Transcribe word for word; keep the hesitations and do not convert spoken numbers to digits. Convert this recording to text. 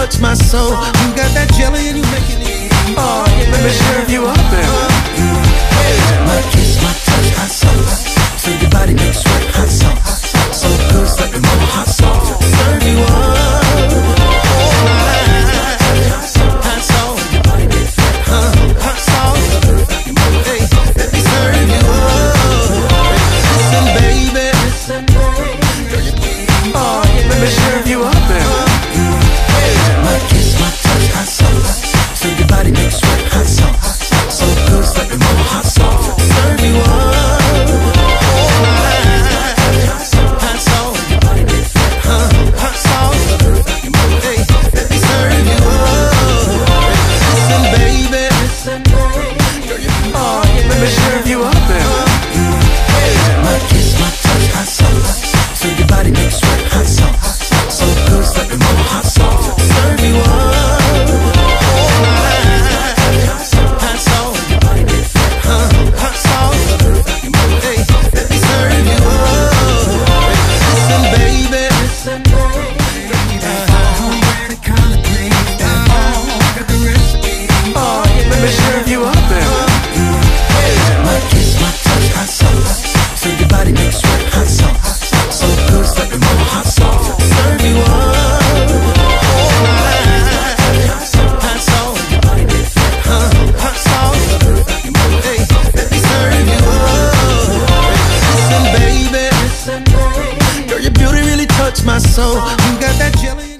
touch my soul. You got that jelly and you making it. Oh, yeah. Let me serve you up, baby. My kiss, my touch, hot sauce. So your body makes sweat, hot sauce. So good, it's like a mama hot sauce. Serve you up. Hot sauce. Uh, hot sauce. Hey, let me serve you up. Listen, baby. Oh, let me serve you up, baby. My kiss, my touch, hot sauce. So your body makes sweat, hot sauce. So good, it's like a mama hot sauce. Serve you up. Hot sauce. Uh, hot sauce. Hey, let me serve you up. Listen, baby. Oh, let me serve you up, baby. My kiss, my touch, hot sauce. So your body makes sweat, hot sauce. So good, it's like a mama hot sauce. Serve you up. Hot sauce. Uh, hot sauce. Hey, let me serve you up. Listen, baby. Oh, let me serve you up, baby. My kiss, my touch, hot sauce. So your body makes sweat, hot sauce. So good, it's like a mama hot sauce. Serve you up. Hot sauce. Uh, hot sauce. Hey, let me serve you up. Listen, baby. Girl, your beauty really touched my soul. You got that jelly.